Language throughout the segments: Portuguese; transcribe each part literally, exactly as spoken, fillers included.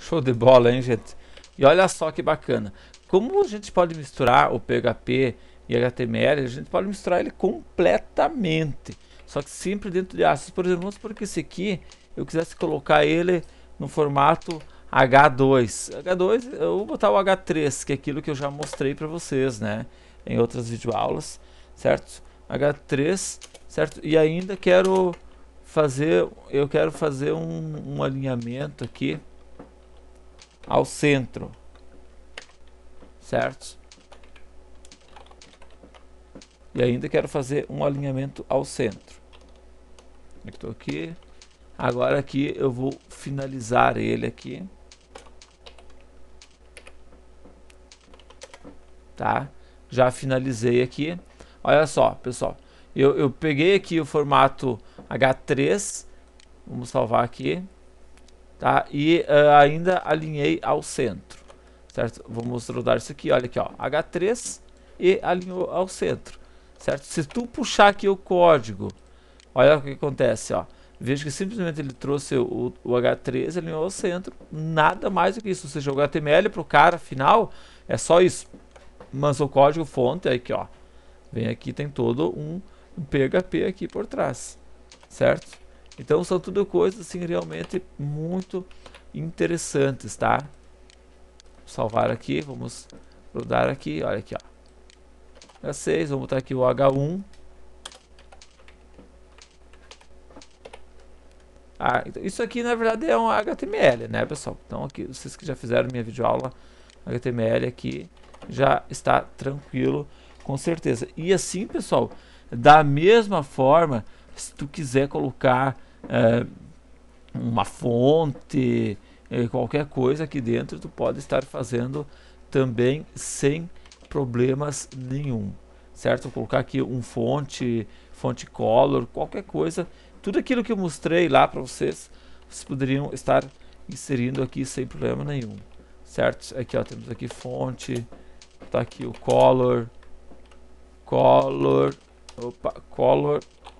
Show de bola, hein, gente? E olha só que bacana. Como a gente pode misturar o P H P e H T M L, a gente pode misturar ele completamente. Só que sempre dentro de aspas. Por exemplo, vamos supor que esse aqui, eu quisesse colocar ele no formato H dois. H dois, eu vou botar o H três, que é aquilo que eu já mostrei para vocês, né? Em outras videoaulas, certo? H três, certo? E ainda quero fazer, eu quero fazer um, um alinhamento aqui ao centro, certo? E ainda quero fazer um alinhamento ao centro. Estou aqui. Agora aqui eu vou finalizar ele aqui, tá? Já finalizei aqui. Olha só, pessoal. Eu, eu peguei aqui o formato H três. Vamos salvar aqui, tá? E uh, ainda alinhei ao centro, certo? Vamos rodar isso aqui, olha aqui, ó, H três e alinhou ao centro, certo? Se tu puxar aqui o código, olha o que acontece, ó. Veja que simplesmente ele trouxe o, o H três e alinhou ao centro, nada mais do que isso. Ou seja, o H T M L para o cara final é só isso. Mas o código fonte, aqui, ó, vem aqui, tem todo um, um P H P aqui por trás, certo? Então são tudo coisas assim realmente muito interessantes, tá? Vou salvar aqui, vamos rodar aqui, olha aqui, ó. H seis, vamos botar aqui o H um. Ah, então isso aqui na verdade é um H T M L, né, pessoal? Então aqui, vocês que já fizeram minha videoaula, H T M L aqui já está tranquilo, com certeza. E assim, pessoal, da mesma forma, se tu quiser colocar é, uma fonte, é, qualquer coisa aqui dentro, tu pode estar fazendo também sem problemas nenhum, certo? Vou colocar aqui um fonte, fonte color, qualquer coisa, tudo aquilo que eu mostrei lá para vocês, vocês poderiam estar inserindo aqui sem problema nenhum, certo? Aqui, ó, temos aqui fonte, tá aqui o color, color, opa, color,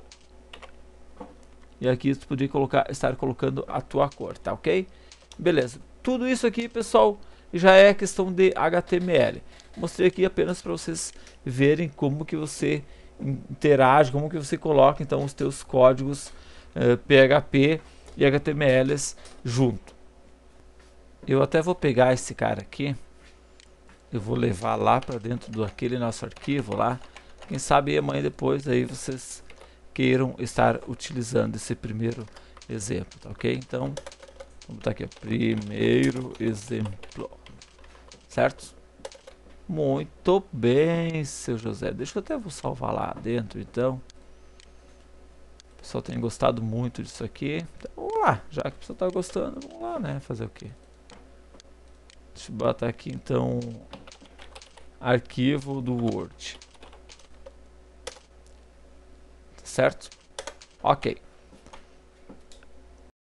e aqui você poderia colocar, estar colocando a tua cor, tá ok? Beleza, tudo isso aqui, pessoal, já é questão de H T M L. Mostrei aqui apenas para vocês verem como que você interage, como que você coloca então os teus códigos uh, P H P e H T M Ls junto. Eu até vou pegar esse cara aqui, eu vou levar lá para dentro do aquele nosso arquivo lá. Quem sabe amanhã depois aí vocês queiram estar utilizando esse primeiro exemplo, tá ok? Então, vamos botar aqui, ó, primeiro exemplo, certo? Muito bem, seu José. Deixa eu até vou salvar lá dentro, então. O pessoal tem gostado muito disso aqui. Então, vamos lá, já que o pessoal está gostando, vamos lá, né? Fazer o quê? Deixa eu botar aqui, então, arquivo do Word. Certo? Ok.